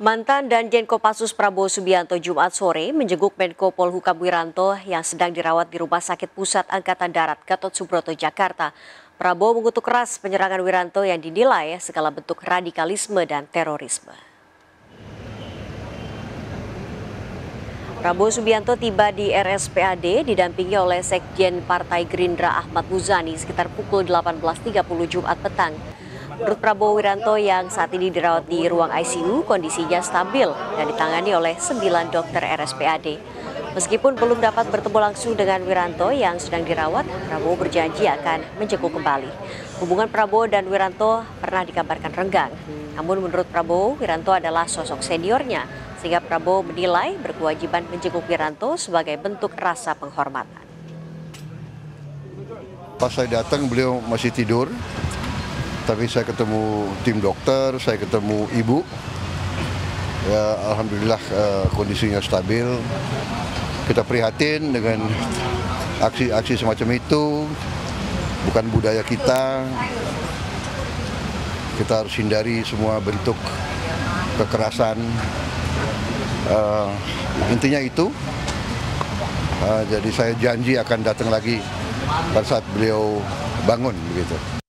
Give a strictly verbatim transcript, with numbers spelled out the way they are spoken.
Mantan Danjen Kopassus Prabowo Subianto Jumat sore menjenguk Menko Polhukam Wiranto yang sedang dirawat di Rumah Sakit Pusat Angkatan Darat Gatot Subroto, Jakarta. Prabowo mengutuk keras penyerangan Wiranto yang dinilai segala bentuk radikalisme dan terorisme. Prabowo Subianto tiba di R S P A D didampingi oleh Sekjen Partai Gerindra Ahmad Muzani sekitar pukul delapan belas tiga puluh Jumat petang. Menurut Prabowo, Wiranto yang saat ini dirawat di ruang I C U kondisinya stabil dan ditangani oleh sembilan dokter R S P A D. Meskipun belum dapat bertemu langsung dengan Wiranto yang sedang dirawat, Prabowo berjanji akan menjenguk kembali. Hubungan Prabowo dan Wiranto pernah dikabarkan renggang. Namun menurut Prabowo, Wiranto adalah sosok seniornya, sehingga Prabowo menilai berkewajiban menjenguk Wiranto sebagai bentuk rasa penghormatan. Pas saya datang beliau masih tidur, tapi saya ketemu tim dokter, saya ketemu ibu. Ya, alhamdulillah uh, kondisinya stabil. Kita prihatin dengan aksi-aksi semacam itu, bukan budaya kita. Kita harus hindari semua bentuk kekerasan. Uh, intinya itu. Uh, jadi saya janji akan datang lagi pada saat beliau bangun begitu.